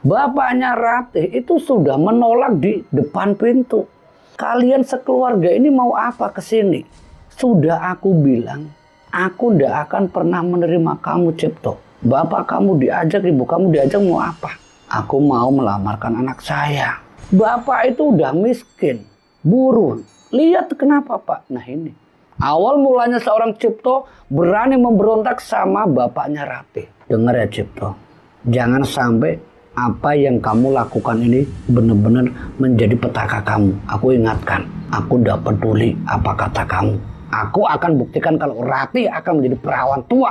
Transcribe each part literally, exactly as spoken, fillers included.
Bapaknya Ratih itu sudah menolak di depan pintu. Kalian sekeluarga ini mau apa ke sini? Sudah aku bilang, aku ndak akan pernah menerima kamu, Cipto. Bapak kamu diajak, ibu kamu diajak, mau apa? Aku mau melamarkan anak saya. Bapak itu udah miskin, buruh. Lihat kenapa, Pak? Nah ini. Awal mulanya seorang Cipto berani memberontak sama bapaknya Ratih. Dengar ya Cipto, jangan sampai apa yang kamu lakukan ini benar-benar menjadi petaka kamu. Aku ingatkan, aku tidak peduli apa kata kamu. Aku akan buktikan kalau Ratih akan menjadi perawan tua.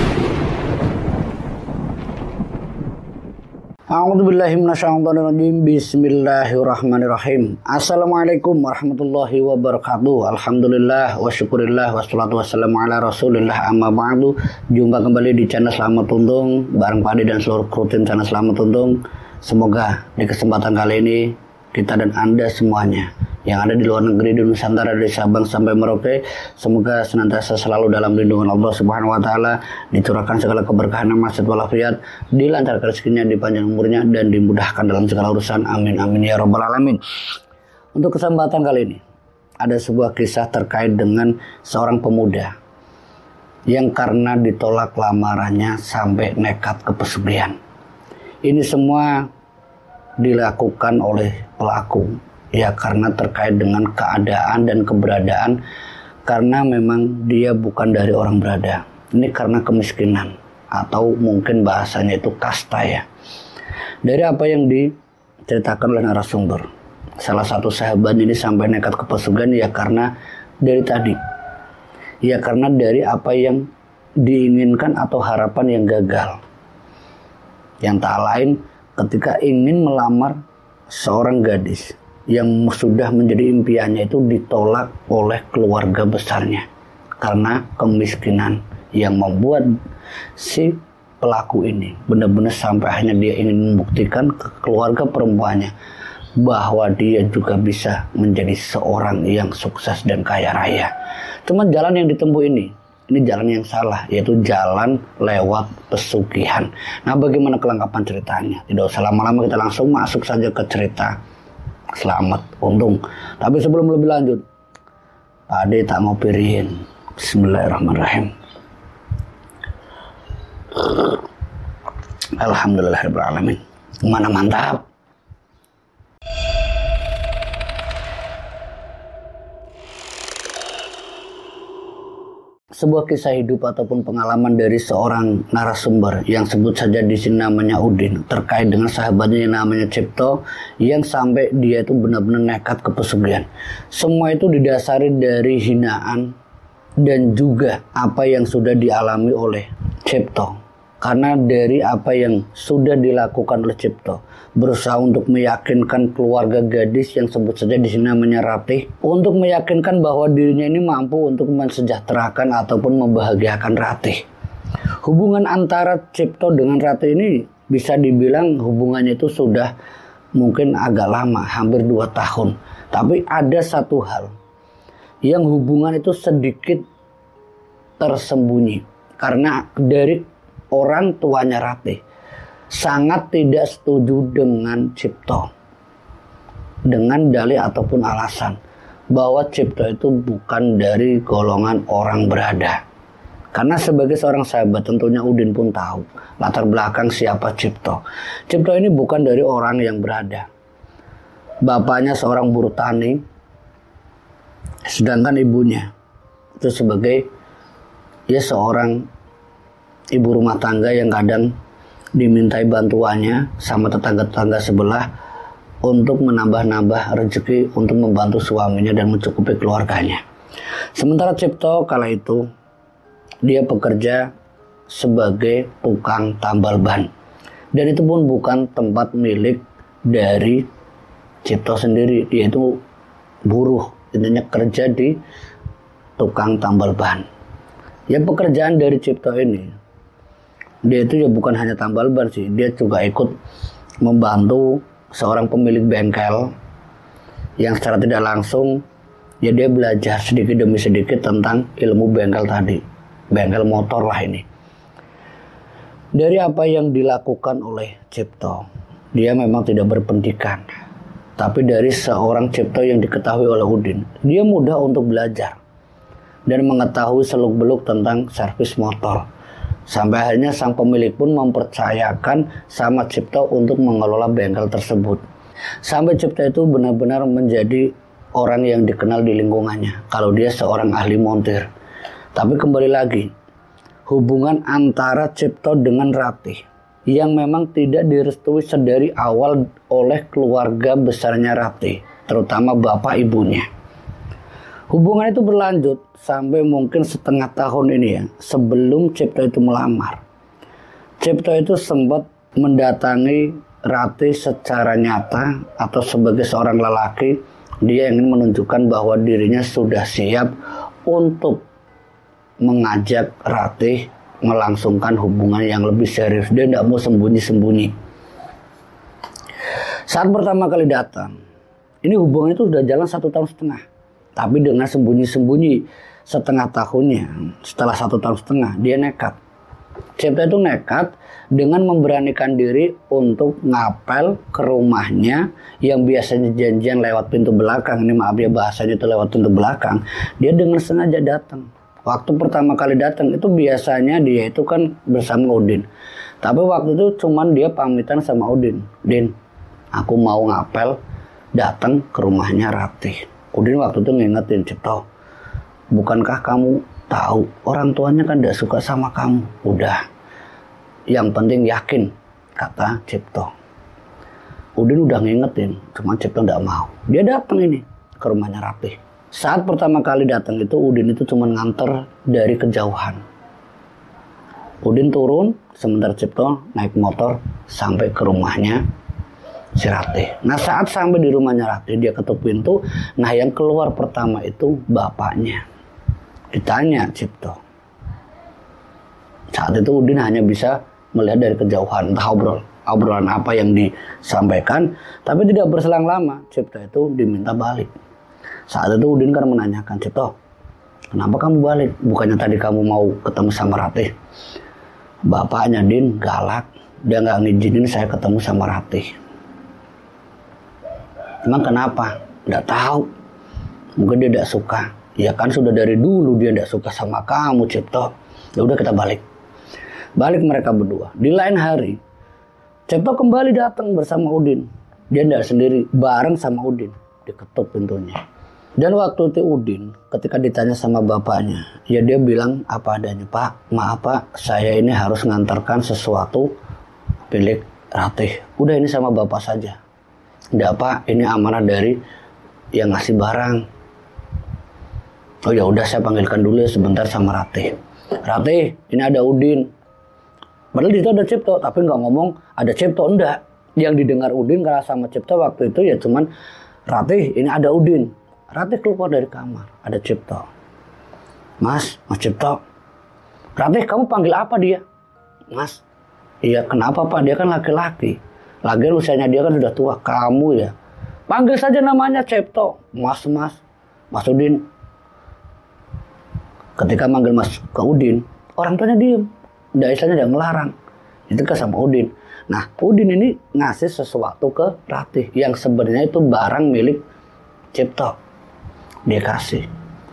A'udzubillahi minasyaitonirrajim. Bismillahirrahmanirrahim. Assalamualaikum warahmatullahi wabarakatuh. Alhamdulillah wa syukurillah wassalatu wassalamu ala rasulillah amma ba'du. Jumpa kembali di channel Selamat Untung bareng Pak Ade dan seluruh kru tim channel Selamat Untung. Semoga di kesempatan kali ini kita dan Anda semuanya yang ada di luar negeri, di Nusantara, dari Sabang sampai Merauke, semoga senantiasa selalu dalam lindungan Allah Subhanahu wa taala, dicurahkan segala keberkahan, amanat walafiat, dilancarkan rezekinya, dipanjang umurnya, dan dimudahkan dalam segala urusan. Amin amin ya rabbal alamin. Untuk kesempatan kali ini ada sebuah kisah terkait dengan seorang pemuda yang karena ditolak lamarannya sampai nekat ke pesugihan. Ini semua dilakukan oleh pelaku, ya karena terkait dengan keadaan dan keberadaan, karena memang dia bukan dari orang berada. Ini karena kemiskinan, atau mungkin bahasanya itu kasta ya. Dari apa yang diceritakan oleh narasumber, salah satu sahabat ini sampai nekat ke pesugihan ya karena dari tadi, ya karena dari apa yang diinginkan atau harapan yang gagal. Yang tak lain ketika ingin melamar seorang gadis yang sudah menjadi impiannya itu ditolak oleh keluarga besarnya karena kemiskinan, yang membuat si pelaku ini benar-benar sampai akhirnya dia ingin membuktikan ke keluarga perempuannya bahwa dia juga bisa menjadi seorang yang sukses dan kaya raya. Cuman jalan yang ditempuh ini ini jalan yang salah, yaitu jalan lewat pesugihan. Nah, bagaimana kelengkapan ceritanya? Tidak usah lama-lama, kita langsung masuk saja ke cerita Selamat Untung. Tapi sebelum lebih lanjut, Pak Ade tak mau pirihin. Bismillahirrahmanirrahim. Alhamdulillahirabbil alamin. Mana mantap. Sebuah kisah hidup ataupun pengalaman dari seorang narasumber yang sebut saja di sini namanya Udin, terkait dengan sahabatnya yang namanya Cipto, yang sampai dia itu benar-benar nekat ke pesugihan. Semua itu didasari dari hinaan dan juga apa yang sudah dialami oleh Cipto. Karena dari apa yang sudah dilakukan oleh Cipto, berusaha untuk meyakinkan keluarga gadis yang sebut saja di sini namanya Ratih, untuk meyakinkan bahwa dirinya ini mampu untuk mensejahterakan ataupun membahagiakan Ratih. Hubungan antara Cipto dengan Ratih ini bisa dibilang hubungannya itu sudah mungkin agak lama, hampir dua tahun. Tapi ada satu hal yang hubungan itu sedikit tersembunyi, karena dari orang tuanya Ratih sangat tidak setuju dengan Cipto dengan dalih ataupun alasan bahwa Cipto itu bukan dari golongan orang berada. Karena sebagai seorang sahabat tentunya Udin pun tahu latar belakang siapa Cipto. Cipto ini bukan dari orang yang berada. Bapaknya seorang buruh tani, sedangkan ibunya itu sebagai ya seorang ibu rumah tangga yang kadang dimintai bantuannya sama tetangga-tetangga sebelah untuk menambah-nambah rezeki untuk membantu suaminya dan mencukupi keluarganya. Sementara Cipto kala itu dia bekerja sebagai tukang tambal ban, dan itu pun bukan tempat milik dari Cipto sendiri. Dia itu buruh, intinya kerja di tukang tambal ban. Ya, pekerjaan dari Cipto ini, dia itu ya bukan hanya tambal ban sih, dia juga ikut membantu seorang pemilik bengkel yang secara tidak langsung ya dia belajar sedikit demi sedikit tentang ilmu bengkel tadi, bengkel motor lah ini. Dari apa yang dilakukan oleh Cipto, dia memang tidak berpendidikan. Tapi dari seorang Cipto yang diketahui oleh Udin, dia mudah untuk belajar dan mengetahui seluk-beluk tentang servis motor. Sampai akhirnya sang pemilik pun mempercayakan sama Cipto untuk mengelola bengkel tersebut. Sampai Cipto itu benar-benar menjadi orang yang dikenal di lingkungannya kalau dia seorang ahli montir. Tapi kembali lagi, hubungan antara Cipto dengan Ratih yang memang tidak direstui sedari awal oleh keluarga besarnya Ratih, terutama bapak ibunya. Hubungan itu berlanjut sampai mungkin setengah tahun ini ya, sebelum Cipto itu melamar. Cipto itu sempat mendatangi Ratih secara nyata atau sebagai seorang lelaki. Dia ingin menunjukkan bahwa dirinya sudah siap untuk mengajak Ratih melangsungkan hubungan yang lebih serius. Dia tidak mau sembunyi-sembunyi. Saat pertama kali datang, ini hubungan itu sudah jalan satu tahun setengah. Tapi dengan sembunyi-sembunyi setengah tahunnya, setelah satu tahun setengah, dia nekat. Cipto itu nekat dengan memberanikan diri untuk ngapel ke rumahnya yang biasanya janjian lewat pintu belakang. Ini maaf ya bahasanya itu lewat pintu belakang. Dia dengan sengaja datang. Waktu pertama kali datang itu biasanya dia itu kan bersama Udin. Tapi waktu itu cuman dia pamitan sama Udin. Din, aku mau ngapel datang ke rumahnya Ratih. Udin waktu itu ngingetin Cipto, bukankah kamu tahu orang tuanya kan tidak suka sama kamu? Udah, yang penting yakin, kata Cipto. Udin udah ngingetin, cuman Cipto tidak mau. Dia datang ini ke rumahnya Ratih. Saat pertama kali datang itu Udin itu cuma nganter dari kejauhan. Udin turun, sementara Cipto naik motor sampai ke rumahnya si Ratih. Nah saat sampai di rumahnya Ratih, dia ketuk pintu. Nah yang keluar pertama itu bapaknya. Ditanya Cipto. Saat itu Udin hanya bisa melihat dari kejauhan, entah obrol, obrolan apa yang disampaikan. Tapi tidak berselang lama, Cipto itu diminta balik. Saat itu Udin kan menanyakan, Cipto, kenapa kamu balik? Bukannya tadi kamu mau ketemu sama Ratih? Bapaknya Din galak, dia nggak ngizinin saya ketemu sama Ratih. Emang kenapa? Nggak tahu. Mungkin dia tidak suka. Ya kan sudah dari dulu dia tidak suka sama kamu, Cipto. Ya udah kita balik. Balik mereka berdua. Di lain hari, Cipto kembali datang bersama Udin. Dia tidak sendiri, bareng sama Udin. Diketuk pintunya. Dan waktu itu Udin ketika ditanya sama bapaknya, ya dia bilang apa adanya, Pak, maaf Pak, saya ini harus ngantarkan sesuatu milik Ratih. Udah ini sama bapak saja. Enggak Pak, ini amanah dari yang ngasih barang. Oh ya udah saya panggilkan dulu ya sebentar sama Ratih. Ratih, ini ada Udin. Padahal di situ ada Cipto, tapi nggak ngomong ada Cipto, enggak. Yang didengar Udin karena sama Cipto waktu itu ya cuman Ratih, ini ada Udin. Ratih keluar dari kamar, ada Cipto. Mas, Mas Cipto. Ratih, kamu panggil apa dia? Mas, iya kenapa Pak? Dia kan laki-laki. Lagian usianya dia kan sudah tua. Kamu ya, panggil saja namanya Cipto. Mas, Mas, Mas Udin. Ketika manggil Mas ke Udin, orang tuanya diem. Nggak istilahnya dia ngelarang. Itu kan sama Udin. Nah, Udin ini ngasih sesuatu ke Ratih yang sebenarnya itu barang milik Cipto. Dia kasih.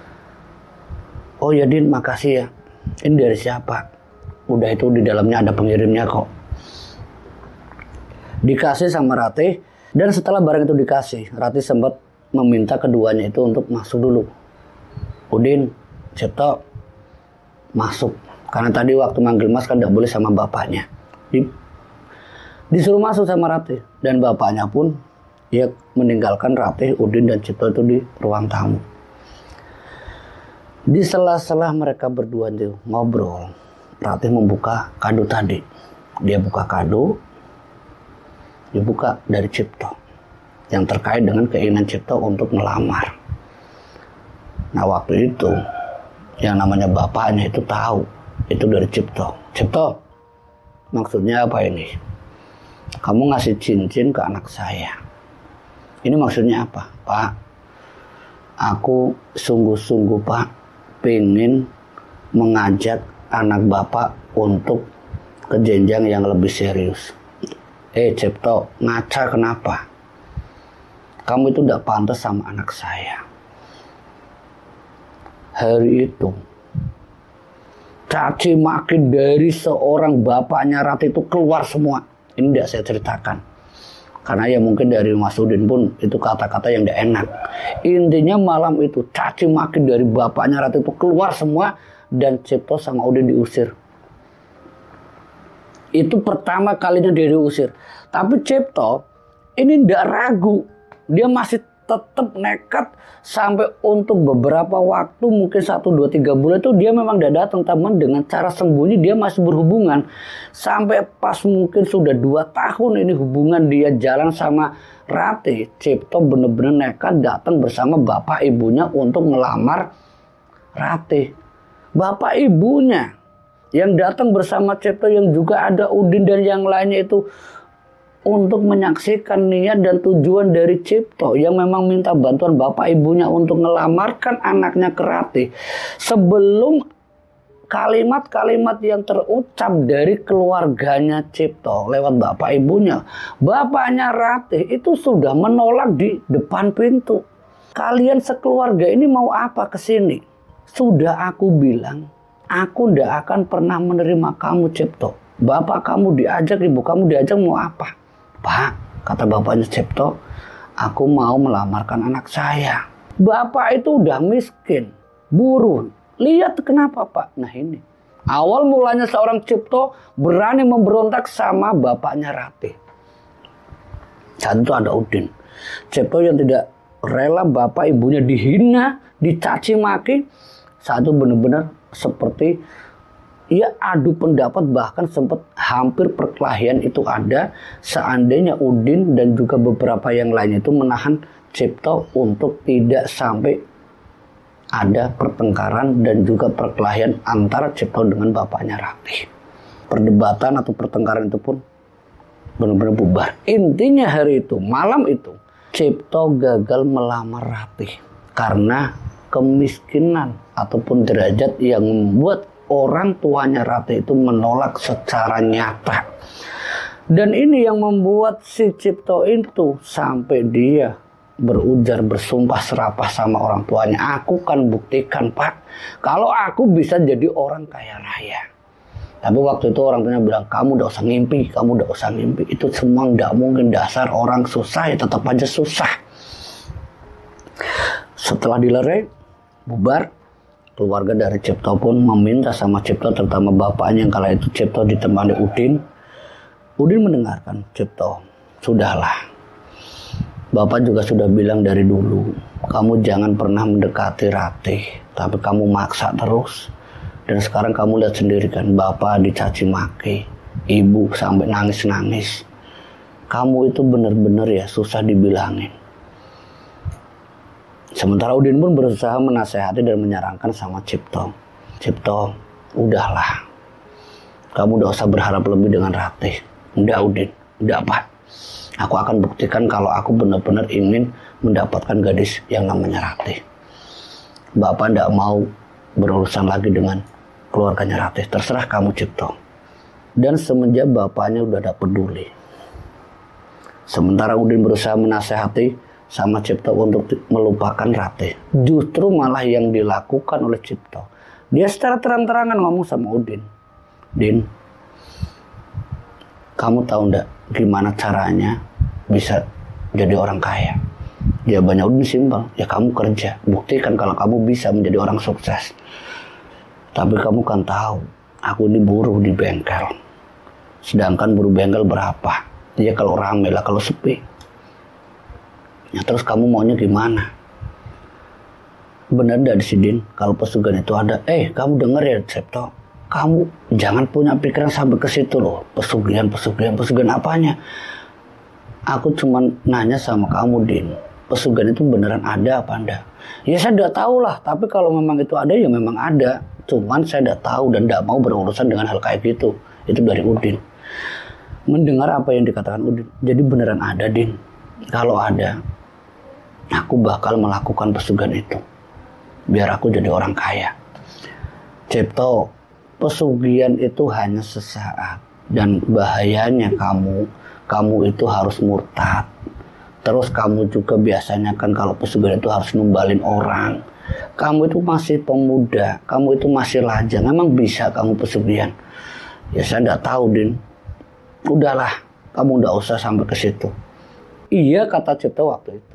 Oh ya Din, makasih ya. Ini dari siapa? Udah itu di dalamnya ada pengirimnya kok. Dikasih sama Ratih. Dan setelah barang itu dikasih, Ratih sempat meminta keduanya itu untuk masuk dulu. Udin, Cipto, masuk. Karena tadi waktu manggil Mas kan tidak boleh sama bapaknya. Di, disuruh masuk sama Ratih. Dan bapaknya pun dia meninggalkan Ratih, Udin dan Cipto itu di ruang tamu. Di sela-sela mereka berdua itu ngobrol, Ratih membuka kado tadi. Dia buka kado, dibuka dari Cipto yang terkait dengan keinginan Cipto untuk melamar. Nah waktu itu yang namanya bapaknya itu tahu itu dari Cipto. Cipto, maksudnya apa ini? Kamu ngasih cincin ke anak saya. Ini maksudnya apa? Pak, aku sungguh-sungguh Pak pengen mengajak anak Bapak untuk ke jenjang yang lebih serius. Eh Cipto, ngaca kenapa? Kamu itu tidak pantas sama anak saya. Hari itu caci maki dari seorang bapaknya Ratih itu keluar semua. Ini tidak saya ceritakan, karena ya mungkin dari Mas Udin pun itu kata-kata yang tidak enak. Intinya malam itu caci maki dari bapaknya Ratih itu keluar semua, dan Cipto sama Udin diusir. Itu pertama kalinya dia diusir. Tapi Cipto ini tidak ragu, dia masih tetap nekat sampai untuk beberapa waktu, mungkin satu dua tiga bulan itu dia memang tidak datang, teman, dengan cara sembunyi dia masih berhubungan. Sampai pas mungkin sudah dua tahun ini hubungan dia jalan sama Ratih, Cipto benar-benar nekat datang bersama bapak ibunya untuk melamar Ratih. Bapak ibunya yang datang bersama Cipto, yang juga ada Udin dan yang lainnya itu, untuk menyaksikan niat dan tujuan dari Cipto yang memang minta bantuan bapak ibunya untuk ngelamarkan anaknya ke Ratih. Sebelum kalimat-kalimat yang terucap dari keluarganya Cipto lewat bapak ibunya, bapaknya Ratih itu sudah menolak di depan pintu. Kalian sekeluarga ini mau apa kesini? Sudah aku bilang, aku ndak akan pernah menerima kamu Cipto. Bapak kamu diajak, ibu kamu diajak, mau apa? Pak, kata bapaknya Cipto, aku mau melamarkan anak saya. Bapak itu udah miskin, buruh. Lihat kenapa Pak? Nah ini, awal mulanya seorang Cipto berani memberontak sama bapaknya Ratih. Saat itu ada Udin. Cipto yang tidak rela bapak ibunya dihina, dicaci maki. Saat itu benar-benar seperti ia adu pendapat, bahkan sempat hampir perkelahian itu ada. Seandainya Udin dan juga beberapa yang lainnya itu menahan Cipto untuk tidak sampai ada pertengkaran dan juga perkelahian antara Cipto dengan bapaknya Ratih. Perdebatan atau pertengkaran itu pun benar-benar bubar. Intinya hari itu, malam itu, Cipto gagal melamar Ratih karena kemiskinan ataupun derajat yang membuat orang tuanya Ratih itu menolak secara nyata. Dan ini yang membuat si Cipto itu sampai dia berujar, bersumpah serapah sama orang tuanya, aku kan buktikan Pak, kalau aku bisa jadi orang kaya raya. Tapi waktu itu orang tuanya bilang, kamu udah usah ngimpi, kamu udah usah ngimpi. Itu semua tidak mungkin, dasar orang susah ya tetap aja susah. Setelah dilerai, bubar, keluarga dari Cipto pun meminta sama Cipto, terutama bapaknya yang kala itu Cipto ditemani Udin. Udin mendengarkan Cipto, sudahlah. Bapak juga sudah bilang dari dulu, kamu jangan pernah mendekati Ratih, tapi kamu maksa terus. Dan sekarang kamu lihat sendiri kan, bapak dicaci maki, ibu sampai nangis-nangis. Kamu itu benar-benar ya susah dibilangin. Sementara Udin pun berusaha menasehati dan menyarankan sama Cipto. Cipto, udahlah. Kamu udah usah berharap lebih dengan Ratih. Udah Udin, udah Pak. Aku akan buktikan kalau aku benar-benar ingin mendapatkan gadis yang namanya Ratih. Bapak tidak mau berurusan lagi dengan keluarganya Ratih. Terserah kamu Cipto. Dan semenjak bapaknya udah tidak peduli. Sementara Udin berusaha menasehati sama Cipto untuk melupakan Ratih, justru malah yang dilakukan oleh Cipto. Dia secara terang-terangan ngomong sama Udin, Din, kamu tahu ndak gimana caranya bisa jadi orang kaya? Jawabannya Udin simpel, ya kamu kerja, buktikan kalau kamu bisa menjadi orang sukses. Tapi kamu kan tahu, aku ini buruh di bengkel. Sedangkan buruh bengkel berapa? Ya kalau rame lah, kalau sepi. Ya terus kamu maunya gimana? Benar dari Sidin, kalau pesugihan itu ada. Eh, kamu denger ya Cipto, kamu jangan punya pikiran sampai ke situ loh. Pesugihan, pesugihan, pesugihan apanya? Aku cuma nanya sama kamu, Din. Pesugihan itu beneran ada apa enggak? Ya saya udah tahu lah, tapi kalau memang itu ada ya memang ada. Cuman saya udah tahu dan tidak mau berurusan dengan hal kayak gitu. Itu dari Udin. Mendengar apa yang dikatakan Udin, jadi beneran ada, Din. Kalau ada, aku bakal melakukan pesugihan itu. Biar aku jadi orang kaya. Cipto, pesugihan itu hanya sesaat. Dan bahayanya kamu kamu itu harus murtad. Terus kamu juga biasanya kan kalau pesugihan itu harus numbalin orang. Kamu itu masih pemuda, kamu itu masih lajang, emang bisa kamu pesugihan? Ya saya nggak tahu, Din. Udahlah, kamu nggak usah sampai ke situ. Iya, kata Cipto waktu itu.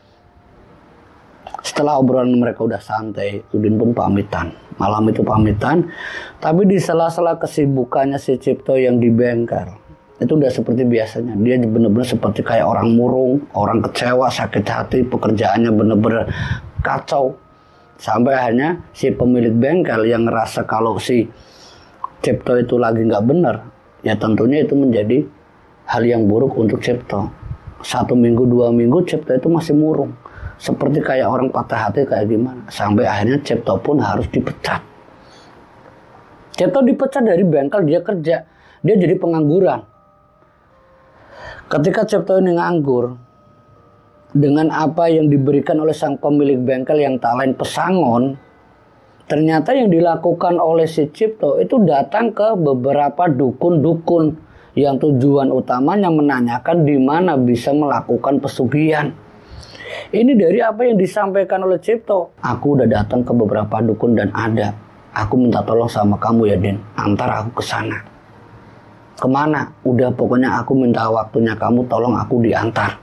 Setelah obrolan mereka udah santai, Udin pun pamitan. Malam itu pamitan, tapi di sela-sela kesibukannya si Cipto yang di bengkel, itu udah seperti biasanya. Dia bener-bener seperti kayak orang murung, orang kecewa, sakit hati, pekerjaannya bener-bener kacau. Sampai akhirnya si pemilik bengkel yang ngerasa kalau si Cipto itu lagi nggak bener, ya tentunya itu menjadi hal yang buruk untuk Cipto. Satu minggu, dua minggu Cipto itu masih murung, seperti kayak orang patah hati kayak gimana. Sampai akhirnya Cipto pun harus dipecat. Cipto dipecat dari bengkel dia kerja, dia jadi pengangguran. Ketika Cipto ini nganggur, dengan apa yang diberikan oleh sang pemilik bengkel yang tak lain pesangon, ternyata yang dilakukan oleh si Cipto itu datang ke beberapa dukun-dukun yang tujuan utamanya menanyakan di mana bisa melakukan pesugihan. Ini dari apa yang disampaikan oleh Cipto. Aku udah datang ke beberapa dukun dan ada. Aku minta tolong sama kamu ya, Din. Antar aku ke sana. Kemana? Udah pokoknya aku minta waktunya kamu, tolong aku diantar.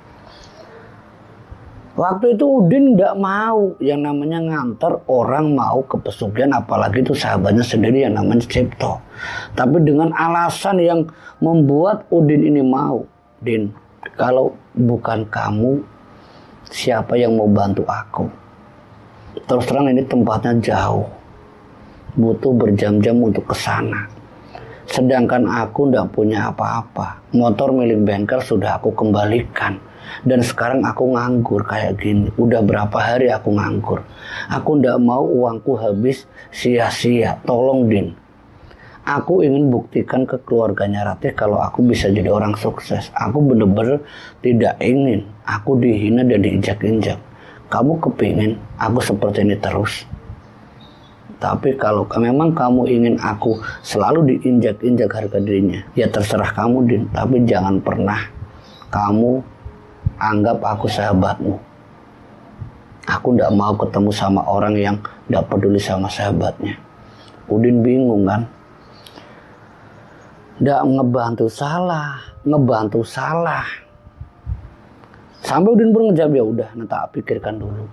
Waktu itu Udin gak mau yang namanya nganter orang mau ke pesugihan, apalagi itu sahabatnya sendiri yang namanya Cipto. Tapi dengan alasan yang membuat Udin ini mau. Din, kalau bukan kamu, siapa yang mau bantu aku? Terus terang ini tempatnya jauh, butuh berjam-jam untuk ke sana. Sedangkan aku ndak punya apa-apa. Motor milik bengkel sudah aku kembalikan. Dan sekarang aku nganggur kayak gini. Udah berapa hari aku nganggur. Aku ndak mau uangku habis sia-sia. Tolong, Din. Aku ingin buktikan ke keluarganya Ratih kalau aku bisa jadi orang sukses. Aku bener-bener tidak ingin aku dihina dan diinjak-injak. Kamu kepingin aku seperti ini terus? Tapi kalau memang kamu ingin aku selalu diinjak-injak harga dirinya, ya terserah kamu, Din. Tapi jangan pernah kamu anggap aku sahabatmu. Aku tidak mau ketemu sama orang yang tidak peduli sama sahabatnya. Udin bingung kan? Tidak ngebantu salah, ngebantu salah. Sampai Udin pun ngejawab, ya udah, nanti tak pikirkan dulu.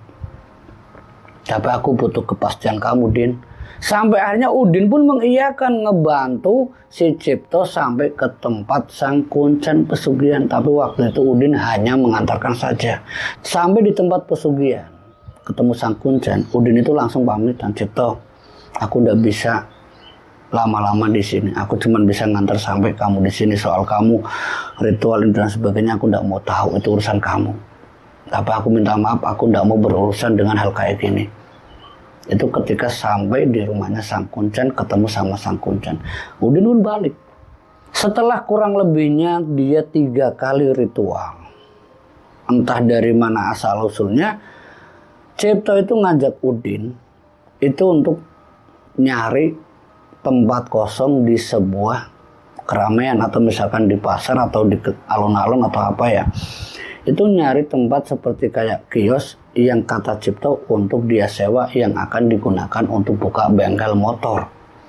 Tapi aku butuh kepastian kamu, Din. Sampai akhirnya Udin pun mengiyakan ngebantu si Cipto sampai ke tempat sang kuncen pesugihan. Tapi waktu itu Udin hanya mengantarkan saja. Sampai di tempat pesugihan, ketemu sang kuncen, Udin itu langsung pamitan, Cipto, aku udah bisa lama-lama di sini. Aku cuma bisa ngantar sampai kamu di sini. Soal kamu ritual dan sebagainya aku tidak mau tahu, itu urusan kamu. Tapi aku minta maaf, aku tidak mau berurusan dengan hal kayak gini. Itu ketika sampai di rumahnya sang kuncen, ketemu sama sang kuncen. Udin pun balik. Setelah kurang lebihnya dia tiga kali ritual, entah dari mana asal usulnya, Cipto itu ngajak Udin itu untuk nyari tempat kosong di sebuah keramaian, atau misalkan di pasar atau di alun-alun atau apa ya. Itu nyari tempat seperti kayak kios yang kata Cipto untuk dia sewa, yang akan digunakan untuk buka bengkel motor.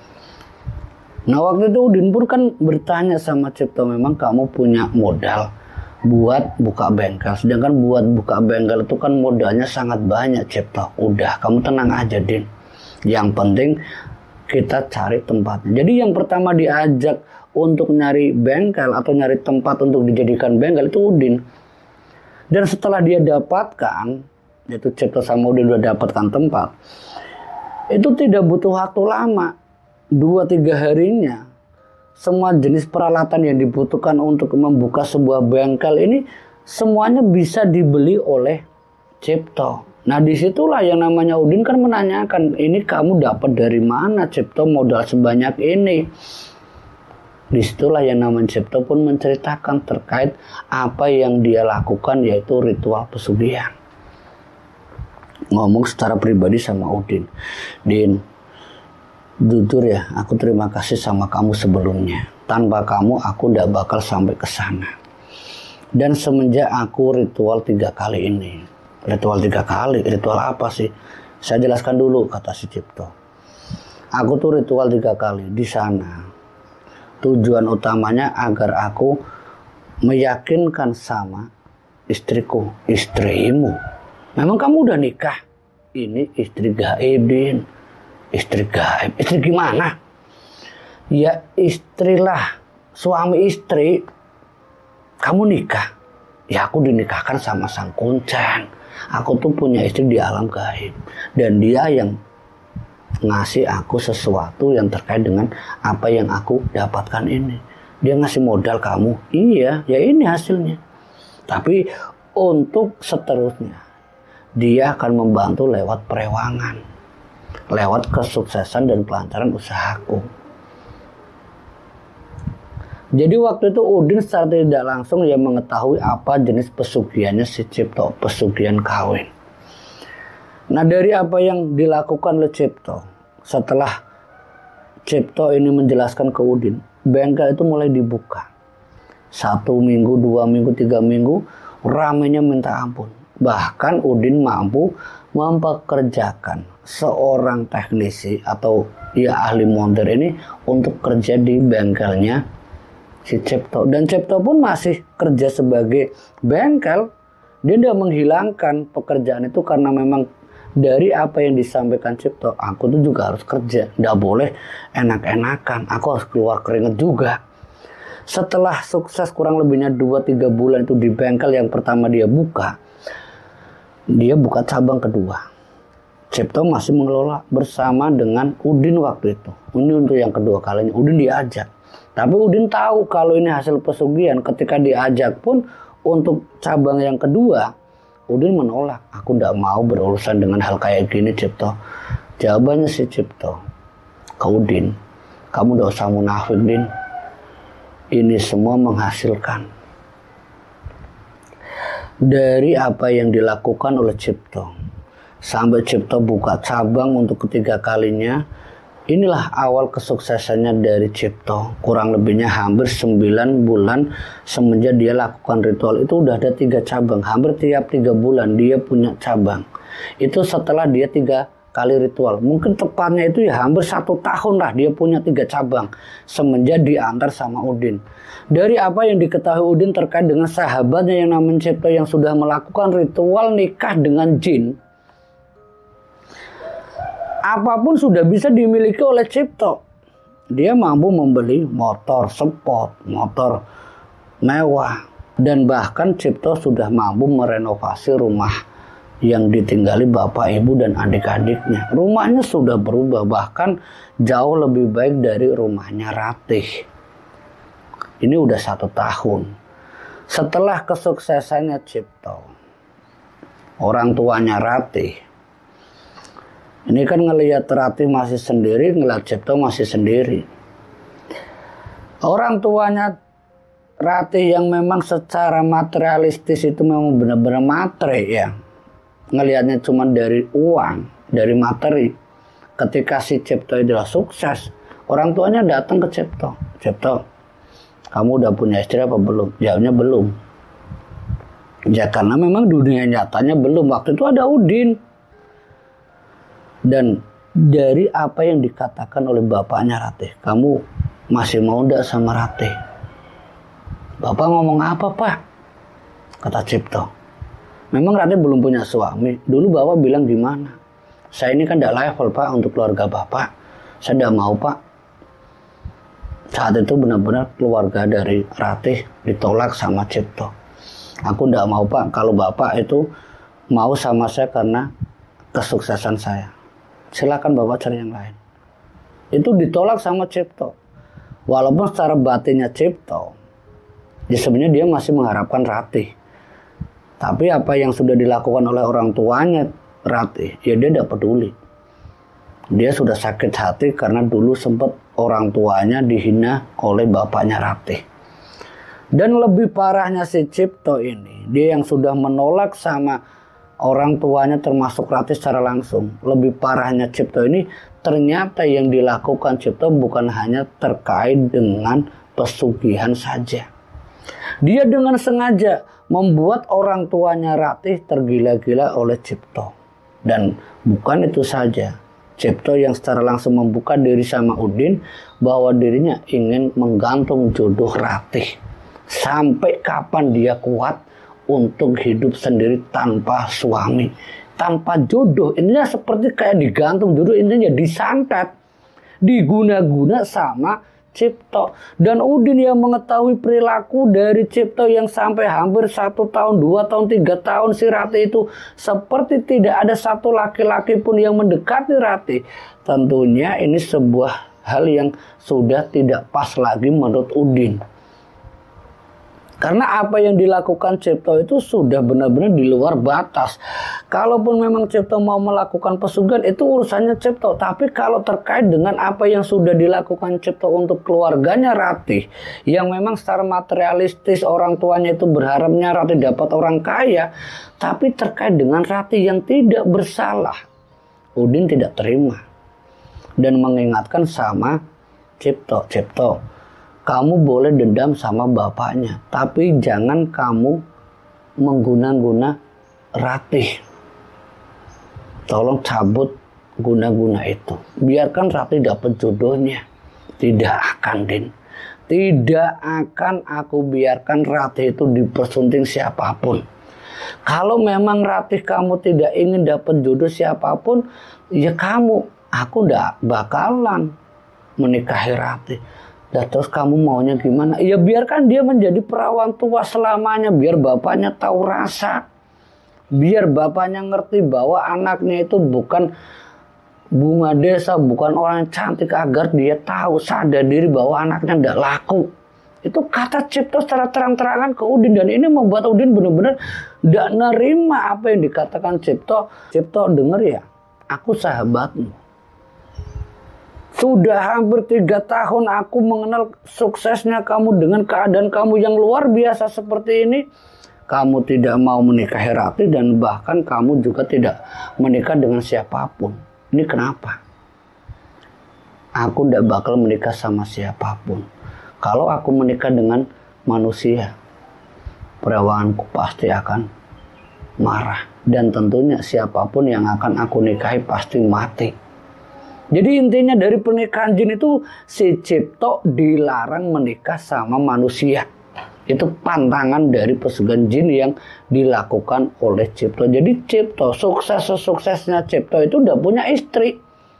Nah waktu itu Udin pun kan bertanya sama Cipto, memang kamu punya modal buat buka bengkel? Sedangkan buat buka bengkel itu kan modalnya sangat banyak, Cipto. Udah, kamu tenang aja, Din. Yang penting kita cari tempatnya. Jadi yang pertama diajak untuk nyari bengkel atau nyari tempat untuk dijadikan bengkel itu Udin. Dan setelah dia dapatkan, yaitu Cipto sama Udin udah dapatkan tempat, itu tidak butuh waktu lama, dua tiga harinya semua jenis peralatan yang dibutuhkan untuk membuka sebuah bengkel ini semuanya bisa dibeli oleh Cipto. Nah disitulah yang namanya Udin kan menanyakan, ini kamu dapat dari mana, Cipto, modal sebanyak ini? Disitulah yang namanya Cipto pun menceritakan terkait apa yang dia lakukan, yaitu ritual pesugihan. Ngomong secara pribadi sama Udin, Din, jujur ya, aku terima kasih sama kamu sebelumnya. Tanpa kamu aku tidak bakal sampai ke sana. Dan semenjak aku ritual tiga kali ini, ritual tiga kali, ritual apa sih? Saya jelaskan dulu, kata si Cipto. Aku tuh ritual tiga kali di sana. Tujuan utamanya agar aku meyakinkan sama istriku, istrimu. Memang kamu udah nikah? Ini istri gaibin. Istri gaib. Istri gimana? Ya istrilah. Suami istri. Kamu nikah. Ya aku dinikahkan sama sang kuncen. Aku tuh punya istri di alam gaib. Dan dia yang ngasih aku sesuatu yang terkait dengan apa yang aku dapatkan ini. Dia ngasih modal kamu. Iya, ya ini hasilnya. Tapi untuk seterusnya, dia akan membantu lewat perewangan, lewat kesuksesan dan kelancaran usahaku. Jadi waktu itu Udin secara tidak langsung ya mengetahui apa jenis pesugihannya si Cipto, pesugihan kawin. Nah dari apa yang dilakukan oleh Cipto, setelah Cipto ini menjelaskan ke Udin, bengkel itu mulai dibuka. Satu minggu, dua minggu, tiga minggu, ramainya minta ampun. Bahkan Udin mampu mempekerjakan seorang teknisi atau ya ahli montir ini untuk kerja di bengkelnya si Cipto. Dan Cipto pun masih kerja sebagai bengkel. Dia tidak menghilangkan pekerjaan itu karena memang dari apa yang disampaikan Cipto, aku tuh juga harus kerja. Tidak boleh enak-enakan. Aku harus keluar keringat juga. Setelah sukses kurang lebihnya dua tiga bulan itu di bengkel yang pertama dia buka, dia buka cabang kedua. Cipto masih mengelola bersama dengan Udin waktu itu. Ini untuk yang kedua kalinya. Udin diajak. Tapi Udin tahu kalau ini hasil pesugihan. Ketika diajak pun untuk cabang yang kedua, Udin menolak. Aku tidak mau berurusan dengan hal kayak gini, Cipto. Jawabannya si Cipto ke Udin, kamu tidak usah munafik, Din. Ini semua menghasilkan dari apa yang dilakukan oleh Cipto. Sampai Cipto buka cabang untuk ketiga kalinya. Inilah awal kesuksesannya dari Cipto. Kurang lebihnya hampir sembilan bulan semenjak dia lakukan ritual itu udah ada tiga cabang. Hampir tiap tiga bulan dia punya cabang. Itu setelah dia tiga kali ritual. Mungkin tepatnya itu ya hampir satu tahun lah dia punya tiga cabang. Semenjak diantar sama Udin. Dari apa yang diketahui Udin terkait dengan sahabatnya yang namanya Cipto yang sudah melakukan ritual nikah dengan jin, apapun sudah bisa dimiliki oleh Cipto. Dia mampu membeli motor sport, motor mewah. Dan bahkan Cipto sudah mampu merenovasi rumah yang ditinggali bapak, ibu, dan adik-adiknya. Rumahnya sudah berubah, bahkan jauh lebih baik dari rumahnya Ratih. Ini udah satu tahun. Setelah kesuksesannya Cipto, orang tuanya Ratih, ini kan ngelihat Ratih masih sendiri, ngelihat Cipto masih sendiri. Orang tuanya Ratih yang memang secara materialistis itu memang benar-benar matre ya. Ngelihatnya cuma dari uang, dari materi. Ketika si Cipto itu sukses, orang tuanya datang ke Cipto. Cipto, kamu udah punya istri apa belum? Jawabnya belum. Ya karena memang dunia nyatanya belum. Waktu itu ada Udin. Dan dari apa yang dikatakan oleh bapaknya Ratih, kamu masih mau enggak sama Ratih? Bapak ngomong apa, Pak? Kata Cipto. Memang Ratih belum punya suami. Dulu bapak bilang gimana? Saya ini kan tidak level, Pak, untuk keluarga bapak. Saya tidak mau, Pak. Saat itu benar-benar keluarga dari Ratih ditolak sama Cipto. Aku tidak mau, Pak, kalau bapak itu mau sama saya karena kesuksesan saya. Silakan bapak cari yang lain. Itu ditolak sama Cipto. Walaupun secara batinnya Cipto, ya sebenarnya dia masih mengharapkan Ratih. Tapi apa yang sudah dilakukan oleh orang tuanya Ratih, ya dia tidak peduli. Dia sudah sakit hati karena dulu sempat orang tuanya dihina oleh bapaknya Ratih. Dan lebih parahnya si Cipto ini, dia yang sudah menolak sama orang tuanya termasuk Ratih secara langsung. Lebih parahnya Cipto ini, ternyata yang dilakukan Cipto bukan hanya terkait dengan pesugihan saja. Dia dengan sengaja membuat orang tuanya Ratih tergila-gila oleh Cipto. Dan bukan itu saja, Cipto yang secara langsung membuka diri sama Udin bahwa dirinya ingin menggantung jodoh Ratih. Sampai kapan dia kuat untuk hidup sendiri tanpa suami, tanpa jodoh. Intinya seperti kayak digantung jodoh, intinya disantet, diguna-guna sama Cipto. Dan Udin yang mengetahui perilaku dari Cipto yang sampai hampir satu tahun, dua tahun, tiga tahun si Ratih itu seperti tidak ada satu laki-laki pun yang mendekati Ratih. Tentunya ini sebuah hal yang sudah tidak pas lagi menurut Udin. Karena apa yang dilakukan Cipto itu sudah benar-benar di luar batas. Kalaupun memang Cipto mau melakukan pesugihan, itu urusannya Cipto. Tapi kalau terkait dengan apa yang sudah dilakukan Cipto untuk keluarganya Ratih, yang memang secara materialistis orang tuanya itu berharapnya Ratih dapat orang kaya, tapi terkait dengan Ratih yang tidak bersalah, Udin tidak terima. Dan mengingatkan sama Cipto, Cipto, kamu boleh dendam sama bapaknya, tapi jangan kamu mengguna-guna Ratih. Tolong cabut guna-guna itu. Biarkan Ratih dapat jodohnya. Tidak akan, Din. Tidak akan aku biarkan Ratih itu dipersunting siapapun. Kalau memang Ratih kamu tidak ingin dapat jodoh siapapun, ya kamu, aku tidak bakalan menikahi Ratih. Dan terus kamu maunya gimana? Ya biarkan dia menjadi perawan tua selamanya. Biar bapaknya tahu rasa. Biar bapaknya ngerti bahwa anaknya itu bukan bunga desa, bukan orang yang cantik. Agar dia tahu, sadar diri bahwa anaknya tidak laku. Itu kata Cipto secara terang-terangan ke Udin. Dan ini membuat Udin benar-benar tidak nerima apa yang dikatakan Cipto. Cipto, denger ya, aku sahabatmu. Sudah hampir tiga tahun aku mengenal suksesnya kamu dengan keadaan kamu yang luar biasa seperti ini. Kamu tidak mau menikahi Ratih dan bahkan kamu juga tidak menikah dengan siapapun. Ini kenapa? Aku tidak bakal menikah sama siapapun. Kalau aku menikah dengan manusia, perawanku pasti akan marah. Dan tentunya siapapun yang akan aku nikahi pasti mati. Jadi intinya dari pernikahan jin itu si Cipto dilarang menikah sama manusia. Itu pantangan dari pesugihan jin yang dilakukan oleh Cipto. Jadi Cipto, sukses-suksesnya Cipto itu udah punya istri.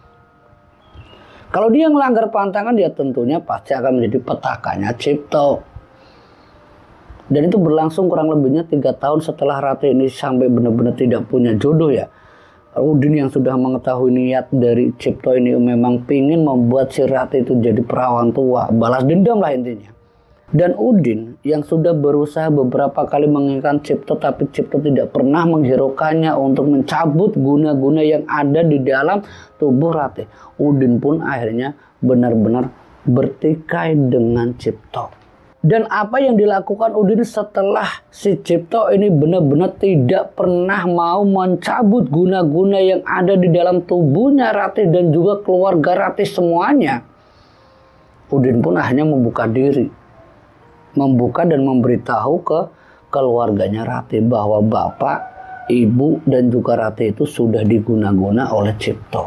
Kalau dia melanggar pantangan, dia tentunya pasti akan menjadi petakanya Cipto. Dan itu berlangsung kurang lebihnya tiga tahun setelah Ratih ini sampai benar-benar tidak punya jodoh ya. Udin yang sudah mengetahui niat dari Cipto ini memang pingin membuat si Ratih itu jadi perawan tua, balas dendam lah intinya. Dan Udin yang sudah berusaha beberapa kali mengingatkan Cipto, tapi Cipto tidak pernah menghiraukannya untuk mencabut guna-guna yang ada di dalam tubuh Ratih. Udin pun akhirnya benar-benar bertikai dengan Cipto. Dan apa yang dilakukan Udin setelah si Cipto ini benar-benar tidak pernah mau mencabut guna-guna yang ada di dalam tubuhnya Ratih dan juga keluarga Ratih semuanya. Udin pun akhirnya membuka diri. Membuka dan memberitahu ke keluarganya Ratih bahwa bapak, ibu dan juga Ratih itu sudah diguna-guna oleh Cipto.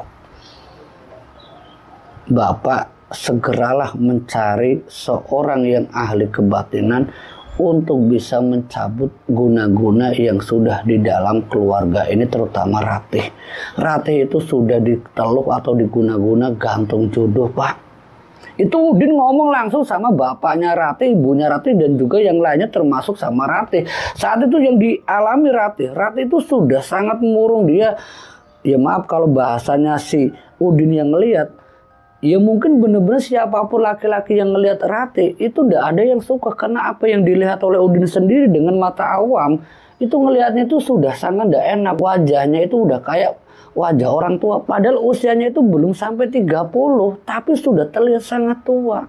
Bapak, segeralah mencari seorang yang ahli kebatinan untuk bisa mencabut guna-guna yang sudah di dalam keluarga ini, terutama Ratih. Ratih itu sudah diteluk atau diguna-guna gantung jodoh, Pak. Itu Udin ngomong langsung sama bapaknya Ratih, ibunya Ratih dan juga yang lainnya termasuk sama Ratih. Saat itu yang dialami Ratih, Ratih itu sudah sangat murung. Dia, ya maaf kalau bahasanya si Udin yang ngelihat, ya mungkin benar-benar siapapun laki-laki yang ngelihat Ratih itu udah ada yang suka. Karena apa yang dilihat oleh Udin sendiri dengan mata awam, itu ngelihatnya itu sudah sangat tidak enak. Wajahnya itu udah kayak wajah orang tua. Padahal usianya itu belum sampai tiga puluh, tapi sudah terlihat sangat tua.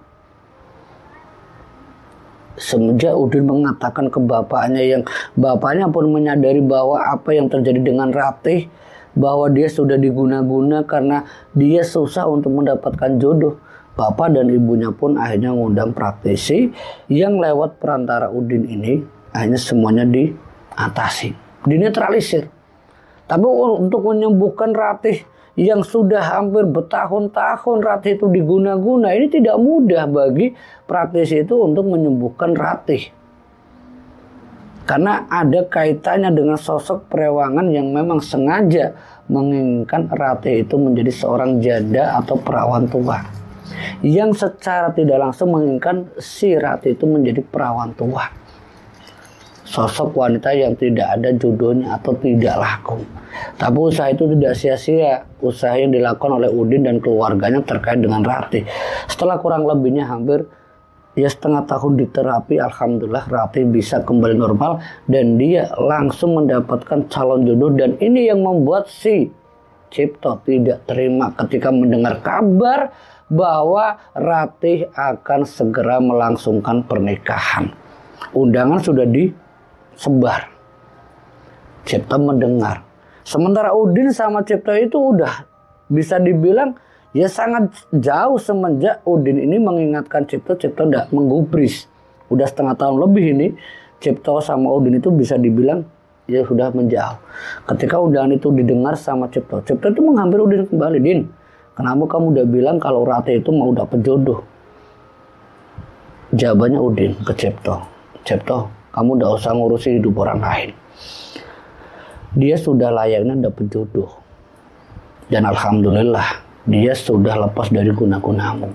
Semenjak Udin mengatakan ke bapaknya, yang bapaknya pun menyadari bahwa apa yang terjadi dengan Ratih, bahwa dia sudah diguna-guna karena dia susah untuk mendapatkan jodoh. Bapak dan ibunya pun akhirnya ngundang praktisi yang lewat perantara Udin ini akhirnya semuanya diatasi, dinetralisir. Tapi untuk menyembuhkan Ratih yang sudah hampir bertahun-tahun Ratih itu diguna-guna, ini tidak mudah bagi praktisi itu untuk menyembuhkan Ratih. Karena ada kaitannya dengan sosok perewangan yang memang sengaja menginginkan Ratih itu menjadi seorang janda atau perawan tua, yang secara tidak langsung menginginkan si Ratih itu menjadi perawan tua, sosok wanita yang tidak ada jodohnya atau tidak laku. Tapi usaha itu tidak sia-sia, usaha yang dilakukan oleh Udin dan keluarganya terkait dengan Ratih. Setelah kurang lebihnya hampir ya setengah tahun diterapi, alhamdulillah Ratih bisa kembali normal dan dia langsung mendapatkan calon jodoh. Dan ini yang membuat si Cipto tidak terima ketika mendengar kabar bahwa Ratih akan segera melangsungkan pernikahan. Undangan sudah disebar, Cipto mendengar. Sementara Udin sama Cipto itu udah bisa dibilang ya sangat jauh semenjak Udin ini mengingatkan Cipto, Cipto tidak menggubris. Udah setengah tahun lebih ini Cipto sama Udin itu bisa dibilang ya sudah menjauh. Ketika undangan itu didengar sama Cipto, Cipto itu menghampiri Udin kembali. Din, kenapa kamu udah bilang kalau Ratih itu mau dapat jodoh? Jawabannya Udin ke Cipto, Cipto, kamu udah usah ngurusi hidup orang lain. Dia sudah layaknya dapat jodoh. Dan alhamdulillah dia sudah lepas dari guna-gunamu.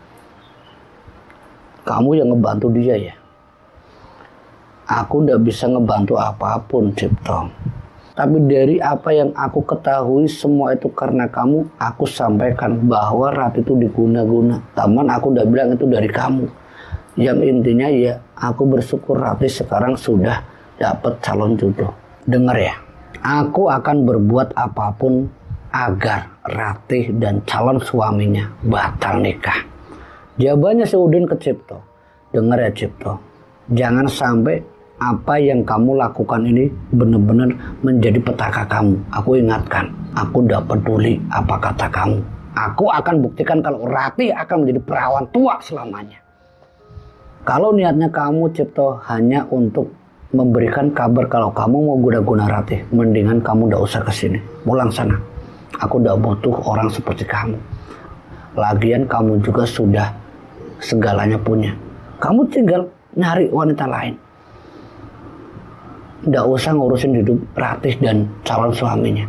Kamu yang ngebantu dia ya. Aku tidak bisa ngebantu apapun, Cipto. Tapi dari apa yang aku ketahui semua itu karena kamu, aku sampaikan bahwa Ratih itu diguna-guna. Taman aku udah bilang itu dari kamu. Yang intinya ya aku bersyukur Ratih sekarang sudah dapat calon jodoh. Dengar ya, aku akan berbuat apapun agar Ratih dan calon suaminya batal nikah. Jawabannya si Udin ke Cipto, dengar ya Cipto, jangan sampai apa yang kamu lakukan ini benar-benar menjadi petaka kamu. Aku ingatkan, aku tidak peduli apa kata kamu. Aku akan buktikan kalau Ratih akan menjadi perawan tua selamanya. Kalau niatnya kamu Cipto hanya untuk memberikan kabar kalau kamu mau guna-guna Ratih, mendingan kamu tidak usah kesini, pulang sana. Aku tidak butuh orang seperti kamu. Lagian kamu juga sudah segalanya punya. Kamu tinggal nyari wanita lain. Tidak usah ngurusin hidup Ratih dan calon suaminya.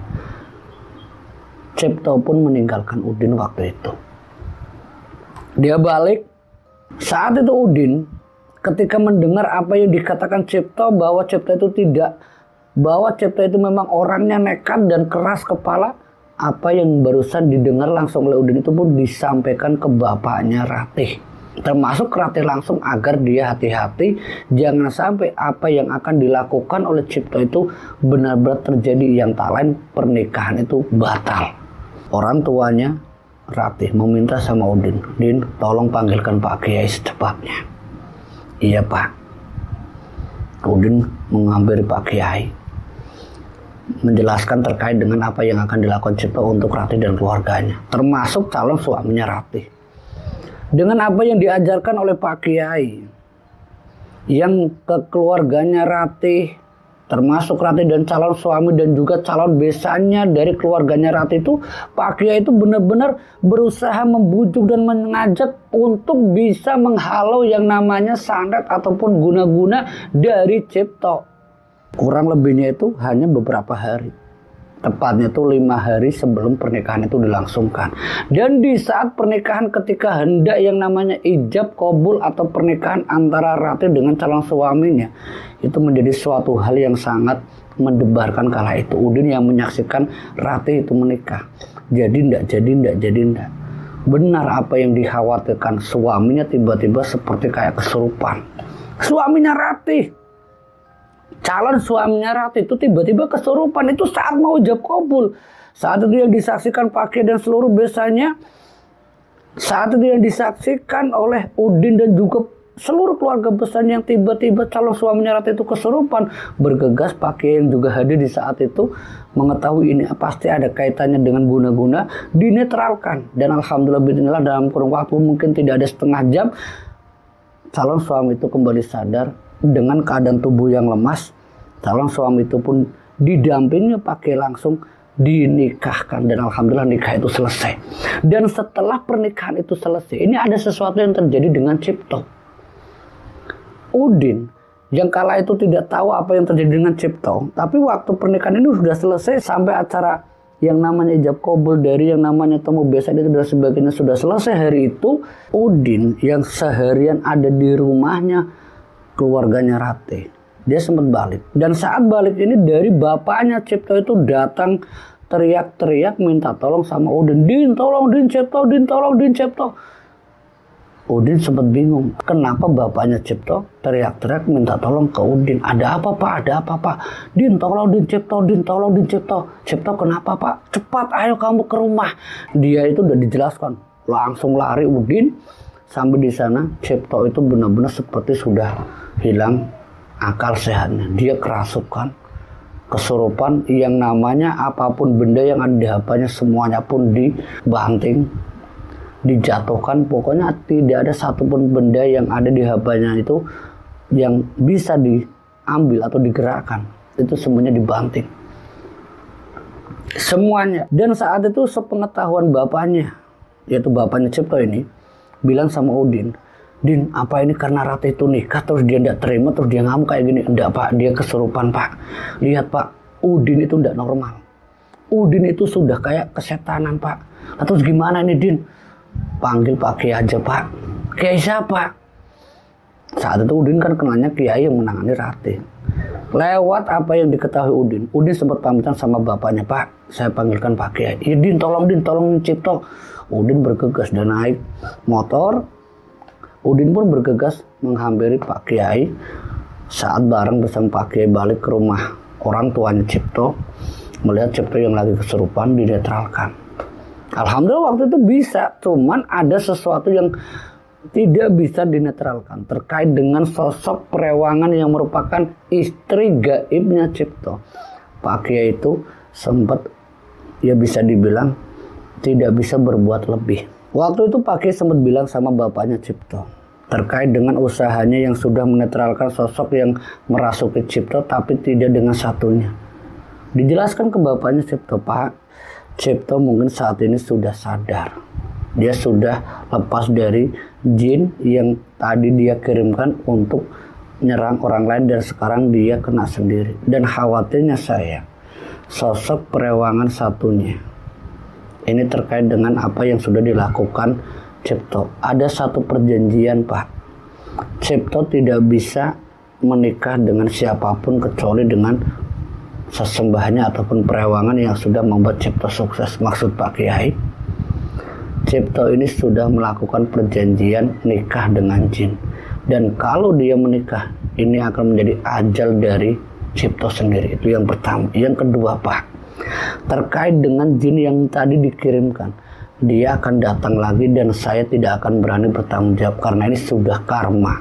Cipto pun meninggalkan Udin waktu itu. Dia balik. Saat itu Udin ketika mendengar apa yang dikatakan Cipto bahwa Cipto itu tidak, bahwa Cipto itu memang orangnya nekat dan keras kepala, apa yang barusan didengar langsung oleh Udin itu pun disampaikan ke bapaknya Ratih. Termasuk Ratih langsung agar dia hati-hati jangan sampai apa yang akan dilakukan oleh Cipto itu benar-benar terjadi, yang tak lain pernikahan itu batal. Orang tuanya Ratih meminta sama Udin, Din tolong panggilkan Pak Kiai secepatnya. Iya Pak. Udin menghampiri Pak Kiai, menjelaskan terkait dengan apa yang akan dilakukan Cipto untuk Ratih dan keluarganya, termasuk calon suaminya Ratih. Dengan apa yang diajarkan oleh Pak Kiai, yang ke keluarganya Ratih, termasuk Ratih dan calon suami dan juga calon besannya dari keluarganya Ratih itu, Pak Kiai itu benar-benar berusaha membujuk dan mengajak untuk bisa menghalau yang namanya santet ataupun guna-guna dari Cipto. Kurang lebihnya itu hanya beberapa hari. Tepatnya itu lima hari sebelum pernikahan itu dilangsungkan. Dan di saat pernikahan ketika hendak yang namanya ijab kabul atau pernikahan antara Ratih dengan calon suaminya, itu menjadi suatu hal yang sangat mendebarkan kala itu. Udin yang menyaksikan Ratih itu menikah. Jadi ndak, jadi ndak, jadi ndak. Benar apa yang dikhawatirkan, suaminya tiba-tiba seperti kayak kesurupan. Suaminya Ratih, calon suaminya Ratih itu tiba-tiba kesurupan itu saat mau ijab kabul. Saat itu yang disaksikan Pak Kiai dan seluruh besannya. Saat itu yang disaksikan oleh Udin dan juga seluruh keluarga besar yang tiba-tiba calon suaminya Ratih itu kesurupan, bergegas pakai yang juga hadir di saat itu, mengetahui ini pasti ada kaitannya dengan guna-guna, dinetralkan. Dan alhamdulillah bismillah dalam kurun waktu mungkin tidak ada setengah jam, calon suami itu kembali sadar dengan keadaan tubuh yang lemas. Calon suami itu pun didampingi pakai langsung dinikahkan, dan alhamdulillah nikah itu selesai. Dan setelah pernikahan itu selesai, ini ada sesuatu yang terjadi dengan Cipto. Udin yang kala itu tidak tahu apa yang terjadi dengan Cipto, tapi waktu pernikahan ini sudah selesai, sampai acara yang namanya ijab kabul dari yang namanya temu besan itu dan sebagainya sudah selesai hari itu. Udin yang seharian ada di rumahnya keluarganya Ratih, dia sempat balik, dan saat balik ini dari bapaknya Cipto itu datang teriak-teriak minta tolong sama Udin, Din tolong Din Cipto, Din tolong Din Cipto. Udin sempat bingung, kenapa bapaknya Cipto teriak-teriak minta tolong ke Udin. Ada apa pak? Ada apa pak? Din tolong Din Cipto, Din tolong Din Cipto. Cipto kenapa pak? Cepat ayo kamu ke rumah. Dia itu udah dijelaskan, langsung lari Udin. Sampai di sana Cipto itu benar-benar seperti sudah hilang akal sehatnya. Dia kerasukan, kesurupan, yang namanya apapun benda yang ada di hapanya semuanya pun dibanting, dijatuhkan. Pokoknya tidak ada satupun benda yang ada di hapanya itu yang bisa diambil atau digerakkan, itu semuanya dibanting semuanya. Dan saat itu sepengetahuan bapaknya, yaitu bapaknya Cipto ini, bilang sama Udin, Din apa ini karena Ratih itu nikah terus dia tidak terima terus dia ngamuk kayak gini? Enggak pak, dia kesurupan pak. Lihat pak, Udin itu tidak normal, Udin itu sudah kayak kesetanan pak. Terus gimana ini Din? Panggil Pak Kiai aja pak. Kiai siapa? Saat itu Udin kan kenalnya Kiai yang menangani Ratih. Lewat apa yang diketahui Udin, Udin sempat pamitan sama bapaknya, Pak saya panggilkan Pak Kiai. Ya, Din tolong Din, tolong Cipto. Udin bergegas dan naik motor. Udin pun bergegas menghampiri Pak Kiai. Saat bareng bersama Pak Kiai balik ke rumah orang tuanya Cipto, melihat Cipto yang lagi kesurupan dinetralkan. Alhamdulillah waktu itu bisa, cuman ada sesuatu yang tidak bisa dinetralkan terkait dengan sosok Perewangan yang merupakan istri gaibnya Cipto. Pak Kiai itu sempat, ya bisa dibilang tidak bisa berbuat lebih. Waktu itu Pak Kiai sempat bilang sama bapaknya Cipto terkait dengan usahanya yang sudah menetralkan sosok yang merasuki Cipto, tapi tidak dengan satunya. Dijelaskan ke bapaknya Cipto, Pak Cipto mungkin saat ini sudah sadar. Dia sudah lepas dari jin yang tadi dia kirimkan untuk menyerang orang lain, dan sekarang dia kena sendiri. Dan khawatirnya saya, sosok Perewangan satunya ini terkait dengan apa yang sudah dilakukan Cipto. Ada satu perjanjian Pak, Cipto tidak bisa menikah dengan siapapun kecuali dengan sesembahnya ataupun Perewangan yang sudah membuat Cipto sukses. Maksud Pak Kiai, Cipto ini sudah melakukan perjanjian nikah dengan jin, dan kalau dia menikah ini akan menjadi ajal dari Cipto sendiri. Itu yang pertama. Yang kedua Pak, terkait dengan jin yang tadi dikirimkan, dia akan datang lagi dan saya tidak akan berani bertanggung jawab karena ini sudah karma.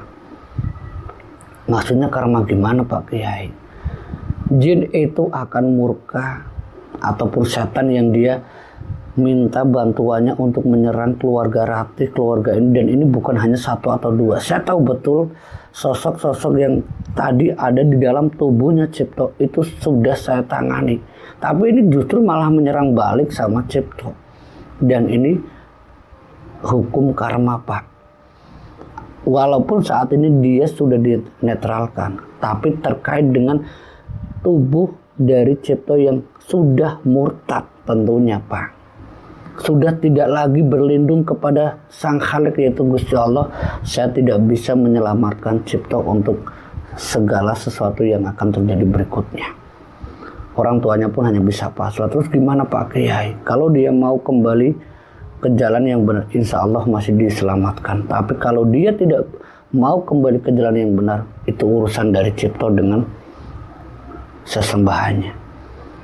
Maksudnya karma gimana Pak Kiai? Jin itu akan murka ataupun setan yang dia minta bantuannya untuk menyerang keluarga Ratih, keluarga ini, dan ini bukan hanya satu atau dua. Saya tahu betul sosok-sosok yang tadi ada di dalam tubuhnya Cipto itu sudah saya tangani, tapi ini justru malah menyerang balik sama Cipto, dan ini hukum karma Pak. Walaupun saat ini dia sudah dinetralkan, tapi terkait dengan tubuh dari Cipto yang sudah murtad tentunya Pak, sudah tidak lagi berlindung kepada Sang Khalik yaitu Gusti Allah. Saya tidak bisa menyelamatkan Cipto untuk segala sesuatu yang akan terjadi berikutnya. Orang tuanya pun hanya bisa pasrah. Terus gimana Pak Kiai? Kalau dia mau kembali ke jalan yang benar, insya Allah masih diselamatkan. Tapi kalau dia tidak mau kembali ke jalan yang benar, itu urusan dari Cipto dengan sesembahannya.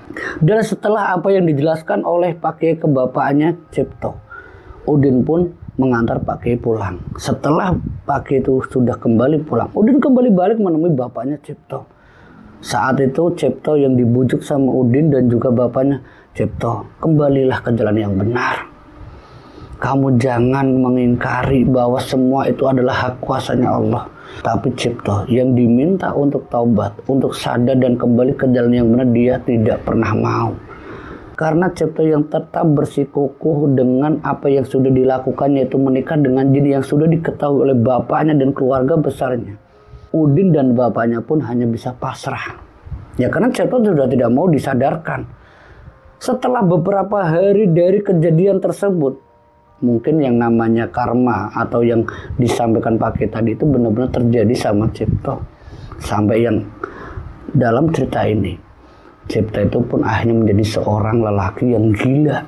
Dan setelah apa yang dijelaskan oleh Pak Kiai ke bapaknya Cipto, Udin pun mengantar Pak Kiai pulang. Setelah Pak Kiai itu sudah kembali pulang, Udin kembali balik menemui bapaknya Cipto. Saat itu Cipto yang dibujuk sama Udin dan juga bapaknya, Cipto, kembalilah ke jalan yang benar. Kamu jangan mengingkari bahwa semua itu adalah hak kuasanya Allah. Tapi Cipto yang diminta untuk taubat, untuk sadar dan kembali ke jalan yang benar, dia tidak pernah mau. Karena Cipto yang tetap bersikukuh dengan apa yang sudah dilakukan, yaitu menikah dengan jin yang sudah diketahui oleh bapaknya dan keluarga besarnya. Udin dan bapaknya pun hanya bisa pasrah. Ya karena Cipto sudah tidak mau disadarkan. Setelah beberapa hari dari kejadian tersebut, mungkin yang namanya karma atau yang disampaikan Pak Kiai tadi itu benar-benar terjadi sama Cipto. Sampai yang dalam cerita ini, Cipto itu pun akhirnya menjadi seorang lelaki yang gila.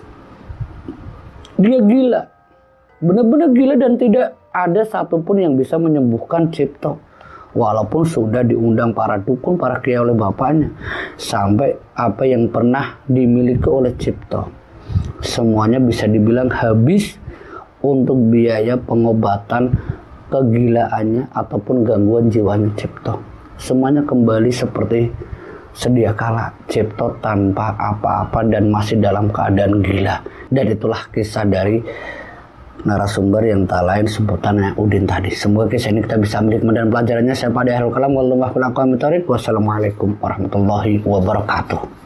Dia gila. Benar-benar gila dan tidak ada satupun yang bisa menyembuhkan Cipto. Walaupun sudah diundang para dukun, para kiai oleh bapaknya. Sampai apa yang pernah dimiliki oleh Cipto, semuanya bisa dibilang habis untuk biaya pengobatan kegilaannya ataupun gangguan jiwanya Cipto. Semuanya kembali seperti sedia kala, Cipto tanpa apa-apa dan masih dalam keadaan gila. Dan itulah kisah dari narasumber yang tak lain sebutannya Udin tadi. Semoga kisah ini kita bisa ambil hikmah dan pelajarannya. Saya Pak Ahlul Kalam, wassalamualaikum warahmatullahi wabarakatuh.